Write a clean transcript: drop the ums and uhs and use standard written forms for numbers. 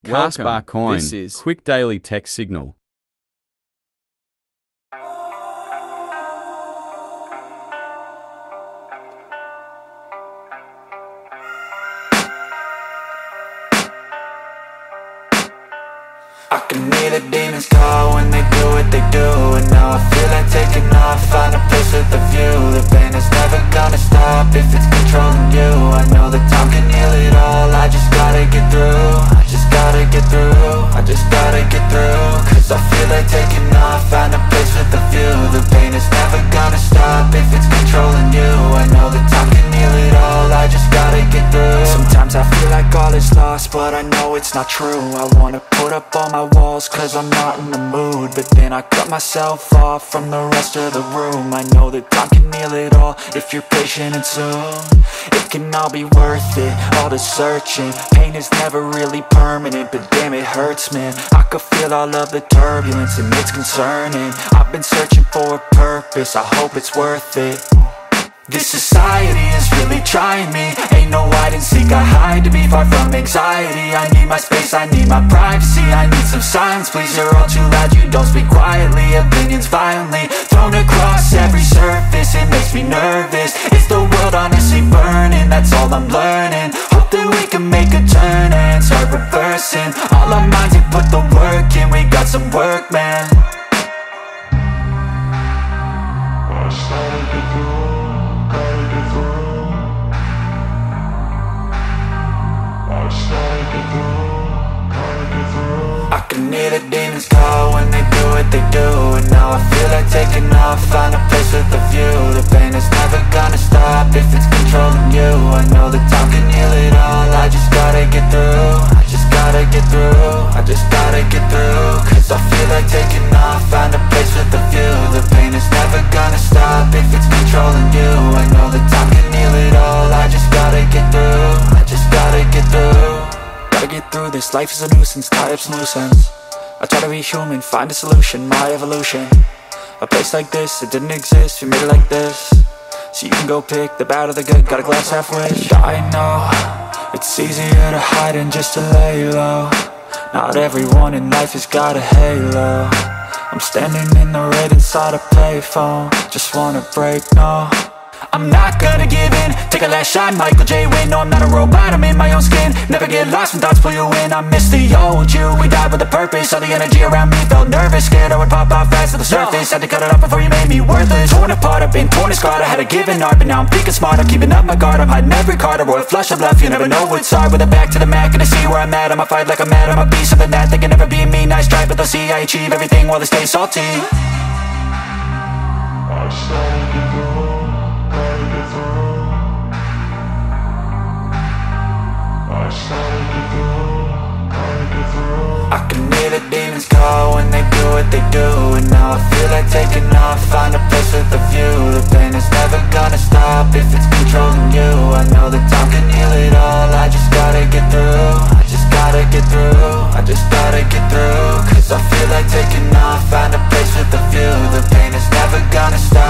KASPA Coin, This is quick daily text signal. I can hear the demons call when they do what they do. And now I feel like taking off, find a place with a view. The pain is never gonna stop if it's controlling you. I know that time can heal it all, I just gotta get through. I just gotta get through, I just gotta get through. Cause I feel like taking off, find a place with a view. The pain is never gonna stop if it's controlling you. I know that time can heal it all, I just gotta get through. Sometimes I feel like all is lost, but I know it's not true. I wanna put up all my walls cause I'm not in the mood, but then I cut myself off from the rest of the room. I know that time can heal it all if you're patient and soon it can all be worth it, all the searching. Pain is never really permanent, but damn it hurts, man. I could feel all of the turbulence and it's concerning. I've been searching for a purpose, I hope it's worth it. This society is really trying me. Ain't no hide and seek, I hide to be far from anxiety. I need my space, I need my privacy. I need some silence, please, you're all too loud. You don't speak quietly, opinions violently thrown across every surface. It makes me nervous, is the world honestly burning? That's all I'm learning. Hope that we can make a turn and start reversing all our minds and put the work in. We got some work, man. I started to do. I can hear the demons call when they do what they do. And now I feel like taking off, find a place with a view. The pain is never gonna stop if it's controlling you. I know that time can heal it all, I just gotta get through. I just gotta get through, I just gotta get through. Cause I feel like taking off, find a place with a view. The pain is never gonna stop if it's controlling you. I know that time can heal it all, I just gotta get through. I just gotta get through. Gotta get through this, life is a nuisance, tie up some loose ends. I try to be human, find a solution, my evolution. A place like this, it didn't exist, we made it like this. So you can go pick the bad or the good, got a glass halfway. I know, it's easier to hide than just to lay low. Not everyone in life has got a halo. I'm standing in the red inside a payphone, just wanna break, no. I'm not gonna give in, take a last shot, Michael J. Win. No, I'm not a robot, I'm in my own skin. Never get lost when thoughts pull you in. I miss the old you, we died with a purpose. All the energy around me felt nervous, scared I would pop out fast to the surface. Had to cut it off before you made me worthless. Torn apart, I've been torn and scarred. I had a given art, but now I'm thinking smart. I'm keeping up my guard, I'm hiding every card. A royal flush of love, you never know what's hard. With a back to the mat, gonna see where I'm at. I'ma fight like I'm mad, I'ma be something that they can never be me. Nice try, but they'll see I achieve everything while they stay salty. I started to go. I can hear the demons call when they do what they do. And now I feel like taking off, find a place with a view. The pain is never gonna stop if it's controlling you. I know that time can heal it all, I just gotta get through. I just gotta get through, I just gotta get through. Cause I feel like taking off, find a place with a view. The pain is never gonna stop